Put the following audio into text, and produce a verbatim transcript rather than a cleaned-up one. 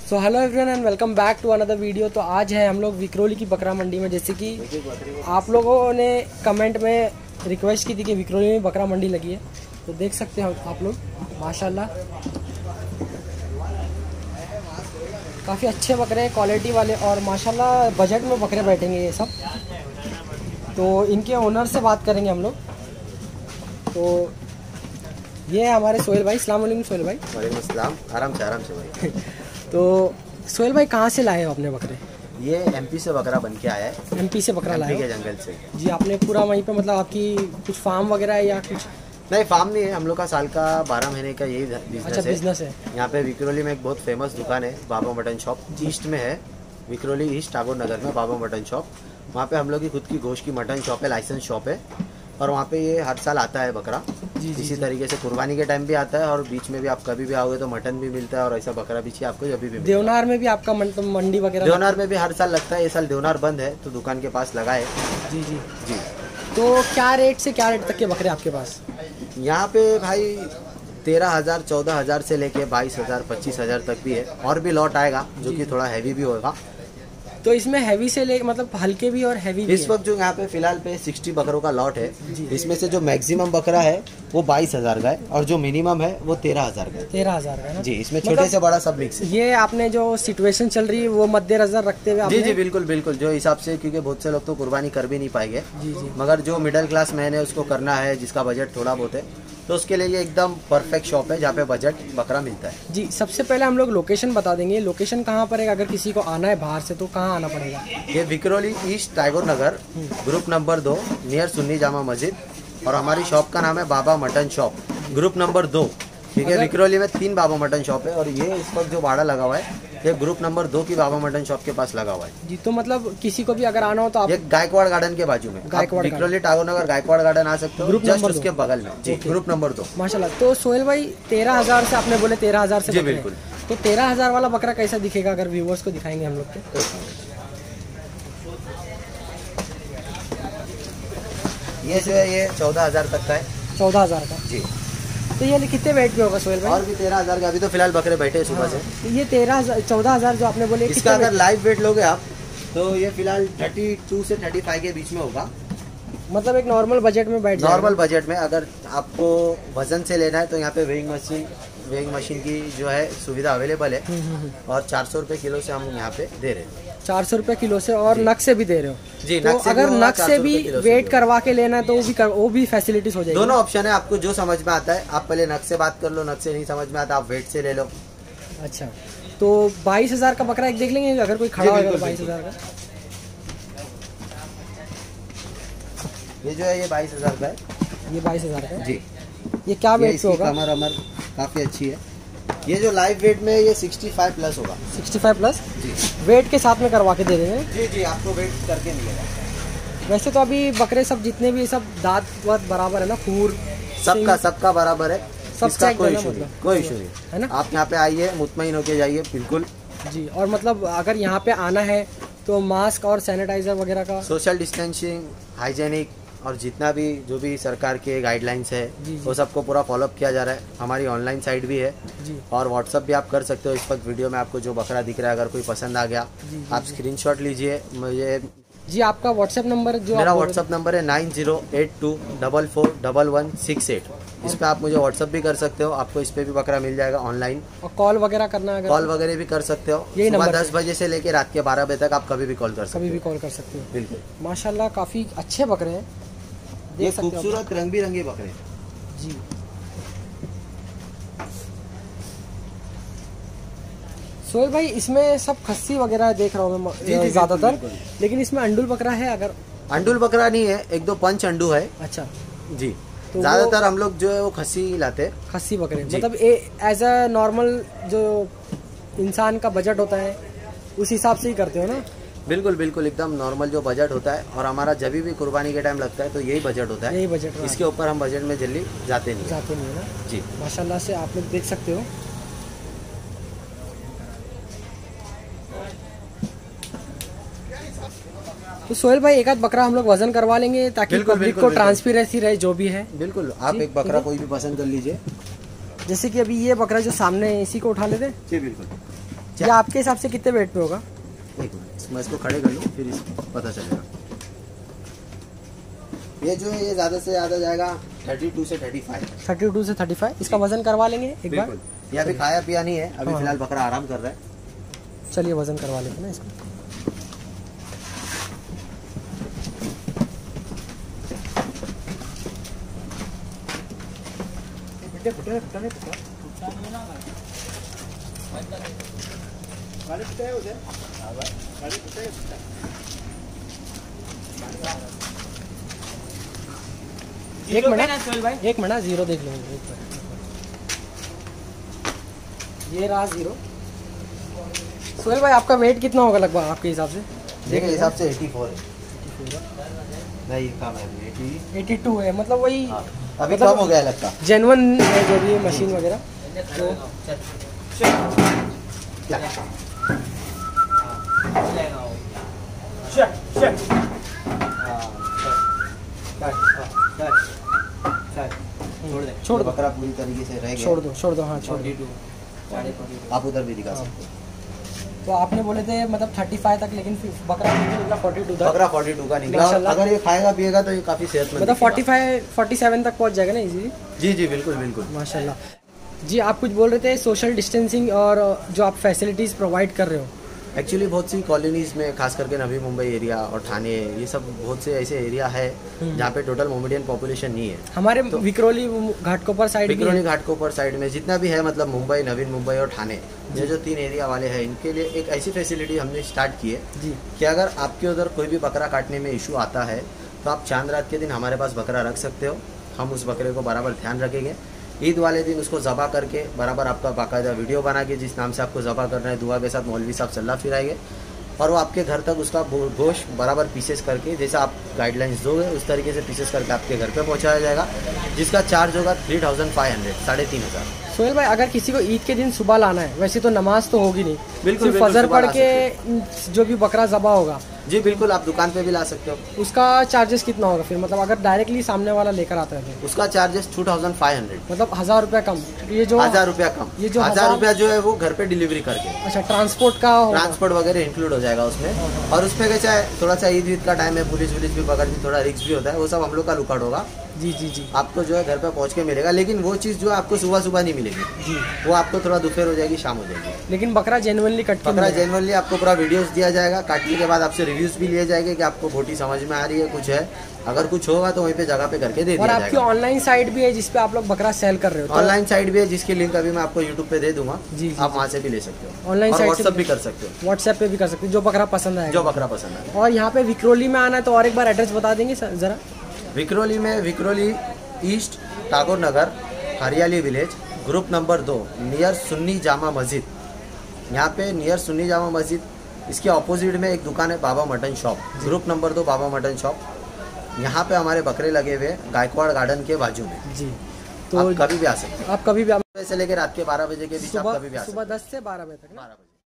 So hello everyone and welcome back to another video. तो आज है हम लोग विक्रोली की बकरा मंडी में। जैसे कि आप लोगों ने कमेंट में रिक्वेस्ट की थी कि विक्रोली में बकरा मंडी लगी है, तो देख सकते हो आप लोग माशाल्लाह काफ़ी अच्छे बकरे हैं, क्वालिटी वाले, और माशाल्लाह बजट में बकरे बैठेंगे ये सब। तो इनके ओनर से बात करेंगे हम लोग। तो ये है हमारे सोहेल भाई। अस्सलाम वालेकुम सोहेल भाई। वालेकुम अस्सलाम। आराम से आराम से भाई। तो सोहेल भाई कहाँ से लाए हो अपने बकरे? ये एमपी से बकरा बन के आया है। एमपी से बकरा लाए हो? के जंगल से जी। आपने पूरा वहीं पे मतलब आपकी कुछ फार्म वगैरह है या कुछ? नहीं, फार्म नहीं है, हम लोग का साल का बारह महीने का यही बिजनेस अच्छा, है। बिजनेस है। यहाँ पे विक्रोली में एक बहुत फेमस दुकान है, बाबा मटन शॉप। ईस्ट में है, विक्रोली ईस्ट टागोर नगर में बाबा मटन शॉप। वहाँ पे हम लोग की खुद की गोश्त की मटन शॉप है, लाइसेंस शॉप है, और वहाँ पे ये हर साल आता है बकरा। जी, इसी जी, तरीके से कुर्बानी के टाइम भी आता है, और बीच में भी आप कभी भी आओगे तो मटन भी मिलता है, और ऐसा बकरा भी चाहिए आपको अभी भी। देवनार में भी आपका मंडी वगैरह? देवनार में भी हर साल लगता है। ये साल देवनार बंद है तो दुकान के पास लगा है। जी जी जी। तो क्या रेट से क्या रेट तक के बकरे आपके पास? यहाँ पे भाई तेरह हजार चौदह हजार से लेके बाईस हजार पच्चीस हजार तक भी है, और भी लॉट आएगा जो कि थोड़ा हैवी भी होगा। तो इसमें हैवी से ले मतलब हल्के भी और हैवी भी? इस वक्त जो यहाँ पे फिलहाल पे साठ बकरों का लॉट है, इसमें से जो मैक्सिमम बकरा है वो बाईस हजार का है, और जो मिनिमम है वो तेरह हजार का है। तेरह हजार का है ना? जी। इसमें छोटे मतलब से बड़ा सब मिक्स है। ये आपने जो सिचुएशन चल रही है वो मद्देनजर रखते हुए? जी जी बिल्कुल बिल्कुल, जो हिसाब से, क्योंकि बहुत से लोग तो कुर्बानी कर भी नहीं पाएंगे। जी जी। मगर जो मिडिल क्लास मैन है उसको करना है, जिसका बजट थोड़ा बहुत है, तो उसके लिए ये एकदम परफेक्ट शॉप है जहाँ पे बजट बकरा मिलता है। जी। सबसे पहले हम लोग लोकेशन बता देंगे। लोकेशन कहाँ पर है? अगर किसी को आना है बाहर से तो कहाँ आना पड़ेगा? ये Vikhroli east Tagore Nagar, group number दो, नियर सुन्नी जामा मस्जिद, और हमारी शॉप का नाम है Baba mutton shop, group number दो। ठीक है। विक्रोली में तीन बाबा मटन शॉप है, और ये इस वक्त जो भाड़ा लगा हुआ है ये ग्रुप नंबर दो की बाबा मटन शॉप के पास लगा हुआ है। जी। तो मतलब किसी को भी अगर आना हो तो आप? ये गायकवाड़ गार्डन के बाजू में, विक्रोली टागोर नगर गायकवाड़ गार्डन आ सकते हो, ग्रुप जस्ट नंबर उसके बगल में। जी। ग्रुप नंबर दो। माशाल्लाह। तो सोहेल भाई तेरह हजार से आपने बोले तेरह हजार से? जी बिल्कुल। तो तेरह हजार वाला बकरा कैसा दिखेगा अगर व्यूवर्स को दिखाएंगे हम लोग के? ये जो है ये चौदह हजार तक का है। चौदह हजार का? जी। तो ये कितने वेट पे होगा सोहेल भाई? और भी तेरह हजार का। अभी तो फिलहाल बकरे बैठे हैं सुबह से। तो ये तेरह हजार चौदह हजार जो आपने बोले, इसका अगर लाइव वेट लोगे आप तो ये फिलहाल बत्तीस से पैंतीस के बीच में होगा। मतलब एक नॉर्मल बजट में बैठ नॉर्मल बजट में। अगर आपको वजन से लेना है तो यहाँ पे वेइंग मशीन वेइंग मशीन की जो है सुविधा अवेलेबल है, और चार सौ रुपए किलो से हम यहाँ पे दे रहे हैं। चार सौ रुपए किलो से, और नक से भी दे रहे हो? जी। तो नक से अगर भी नक से भी वेट करवा के लेना है तो वो भी कर, वो भी फैसिलिटीज हो जाएगी? दोनों ऑप्शन है, आपको जो समझ में आता है। आप पहले नक से बात कर लो, नक से नहीं समझ में आता आप वेट से ले लो। अच्छा। तो बाईस हजार का बकरा एक देख लेंगे अगर कोई खड़ा होगा? बाईस हजार का ये जो है ये बाईस हजार का है। ये बाईस हजार का? जी। ये क्या वेट पे होगा? कमर अमर काफी अच्छी है। ये जो लाइव वेट में ये पैंसठ प्लस होगा। पैंसठ प्लस? जी। वेट के साथ में करवा के दे देंगे? जी जी, आपको वेट करके मिलेगा। वैसे तो अभी बकरे सब जितने भी सब दांत वात बराबर है ना? खूर सबका सबका बराबर है, सबका कोई इशू नहीं, कोई इशू नहीं है ना? आप यहाँ पे आइए, मुतमईन होके जाइए। बिल्कुल जी। और मतलब अगर यहाँ पे आना है तो मास्क और सैनिटाइजर वगैरह का, सोशल डिस्टेंसिंग, हाइजेनिक, और जितना भी जो भी सरकार के गाइडलाइंस है वो सबको पूरा फॉलोअप किया जा रहा है। हमारी ऑनलाइन साइट भी है जी, और व्हाट्सअप भी आप कर सकते हो। इस वक्त वीडियो में आपको जो बकरा दिख रहा है, अगर कोई पसंद आ गया जी, आप स्क्रीनशॉट लीजिए। मुझे जी आपका व्हाट्सएप नंबर जो मेरा व्हाट्सअप नंबर है nine zero eight two double four double one six eight. इस पे आप मुझे व्हाट्सअप भी कर सकते हो, आपको इस पे भी बकरा मिल जाएगा ऑनलाइन। और कॉल वगैरह करना है? कॉल वगैरह भी कर सकते हो। सुबह दस बजे से लेकर रात के बारह बजे तक आप कभी भी कॉल कर सकते हो। कभी भी कॉल कर सकते हो। बिल्कुल। माशाल्लाह काफी अच्छे बकरे हैं, ये खूबसूरत रंग बिरंगे बकरे जी। सोहेल भाई इसमें सब खस्सी वगैरह देख रहा हूँ मैं ज्यादातर, लेकिन इसमें अंडुल बकरा है? अगर अंडुल बकरा नहीं है, एक दो पंच अंडू है। अच्छा जी। तो ज्यादातर हम लोग जो है वो खस्सी लाते हैं। खस्सी बकरे मतलब एज अ नॉर्मल जो इंसान का बजट होता है उस हिसाब से ही करते हो ना? बिल्कुल बिल्कुल, एकदम नॉर्मल जो बजट होता है, और हमारा जब भी कुर्बानी के टाइम लगता है तो यही बजट होता है। यही बजट, इसके ऊपर हम बजट में जल्दी जाते नहीं जाते नहीं है ना? जी। माशाल्लाह से आप लोग देख सकते हो। तो सोहेल भाई एक आध बकरा हम लोग वजन करवा लेंगे ताकि पब्लिक को ट्रांसपेरेंसी रहे जो भी है। बिल्कुल, आप एक बकरा कोई भी पसंद कर लीजिए। जैसे कि अभी ये बकरा जो सामने है इसी को उठा लेते। जी बिल्कुल। ये आपके हिसाब से कितने वेट पे होगा? एक मिनट, मैं इसको खड़े कर लूँ फिर इसको पता चलेगा। ये जो है ये ज़्यादा से ज़्यादा जाएगा बत्तीस से पैंतीस। बत्तीस से पैंतीस। इसका वजन करवा लेंगे एक बार। ये अभी खाया पिया नहीं है, अभी हाँ। फिलहाल बकरा आराम कर रहा है। चलिए वजन करवा लेते हैं ना इसको। एक मिनट एक मिनट जीरो देख लेंगे एक मिनट। ये रहा जीरो। सोहेल भाई आपका वेट कितना होगा लगभग आपके हिसाब से? देखिए हिसाब से चौरासी है। नहीं कम है, बयासी है, मतलब वही हाँ, अभी कम हो गया लगता। जेन्युइन है जो भी मशीन वगैरह। तो छोड़ दो, बकरा पूरी तरीके से रह गया। छोड़ दो छोड़ दो हाँ छोड़ दो। आप उधर भी दिखा सकते हो। तो आपने बोले थे मतलब पैंतीस तक, लेकिन फिर बकरा निकला बयालीस था। बकरा बयालीस का निकला। अगर ये खाएगा पिएगा तो ये काफी सेहतमंद, मतलब पैंतालीस सैंतालीस तक पहुंच जाएगा ना इजीली। जी जी बिल्कुल बिल्कुल माशाल्लाह। जी आप कुछ बोल रहे थे सोशल डिस्टेंसिंग और जो आप फैसिलिटीज प्रोवाइड कर रहे हो। एक्चुअली बहुत सी कॉलोनीज में खास करके नवी मुंबई एरिया और ठाणे ये सब बहुत से ऐसे एरिया है जहाँ पे टोटल मोमेडियन पॉपुलेशन नहीं है। हमारे तो विक्रोली घाटकोपर साइड विक्रोली घाटकोपर साइड में जितना भी है मतलब मुंबई, नवीन मुंबई और ठाणे, ये जो तीन एरिया वाले हैं इनके लिए एक ऐसी फैसिलिटी हमने स्टार्ट की है जी कि अगर आपके उधर कोई भी बकरा काटने में इशू आता है तो आप चांद रात के दिन हमारे पास बकरा रख सकते हो। हम उस बकरे को बराबर ध्यान रखेंगे। ईद वाले दिन उसको ज़बा करके बराबर आपका बाकायदा वीडियो बना के जिस नाम से आपको ज़बा करना है दुआ के साथ मौलवी साहब सल्ला फिराएंगे और वो आपके घर तक उसका गोश्त बराबर पीसेस करके जैसा आप गाइडलाइंस दोगे उस तरीके से पीसेस करके आपके घर पे पहुंचाया जाएगा, जिसका चार्ज होगा थ्री थाउजेंड फाइव हंड्रेड साढ़े तीन हज़ार। सोहेल भाई अगर किसी को ईद के दिन सुबह लाना है, वैसे तो नमाज तो होगी नहीं, बिल्कुल सिर्फ फजर पढ़ के जो भी बकरा ज़बा होगा जी बिल्कुल आप दुकान पे भी ला सकते हो। उसका चार्जेस कितना होगा फिर, मतलब अगर डायरेक्टली सामने वाला लेकर आता है तो उसका charges two thousand five hundred, मतलब हजार रुपया कम। ये जो हजार रुपया कम, ये जो हजार रुपया जो है वो घर पे डिलीवरी करके, अच्छा ट्रांसपोर्ट का ट्रांसपोर्ट वगैरह इंक्लूड हो जाएगा उसमें। और उसमें कैसा है थोड़ा सा ईद वीद का टाइम है, पुलिस वुलिस भी पकड़ती थोड़ा रिस्क भी होता है, वो सब हम लोग का लुकआउट होगा। जी जी जी आपको जो है घर पे पहुंच के मिलेगा, लेकिन वो चीज़ जो है आपको सुबह सुबह नहीं मिलेगी जी, वो आपको थोड़ा दोपहर हो जाएगी, शाम हो जाएगी। लेकिन बकरा जेन्युइनली कट के बकरा जेन्युइनली आपको पूरा वीडियोस दिया जाएगा, काटने के बाद आपसे रिव्यूज भी लिए जाएंगे कि आपको बोटी समझ में आ रही है, कुछ है, अगर कुछ होगा तो वहीं पे जगह पे करके दे दिया और जाएगा। आपकी ऑनलाइन साइट भी है जिसपे आप लोग बकरा सेल कर रहे हो? ऑनलाइन साइट भी है जिसकी लिंक अभी मैं आपको यूट्यूब पे दे दूंगा, जी, आप वहाँ से भी ले सकते हो। ऑनलाइन साइट व्हाट्सएप भी कर सकते हो, व्हाट्सएप पे भी कर सकते हो जो बकरा पसंद आए, जो बकरा पसंद है। और यहाँ पे विक्रोली में आना है तो और एक बार एड्रेस बता देंगे जरा? विक्रोली में Vikhroli east Tagore Nagar Hariyali village group number दो नियर सुन्नी जामा मस्जिद, यहाँ पे नियर सुन्नी जामा मस्जिद इसके ऑपोजिट में एक दुकान है Baba mutton shop, group number दो बाबा मटन शॉप। यहाँ पे हमारे बकरे लगे हुए हैं गायकवाड़ गार्डन के बाजू में जी, तो आप कभी भी आ सकते हैं। आप कभी भी से लेकर रात के बारह बजे के बीच आप कभी भी आ सकते हैं। सुबह दस से बारह बजे तक। बारह बजे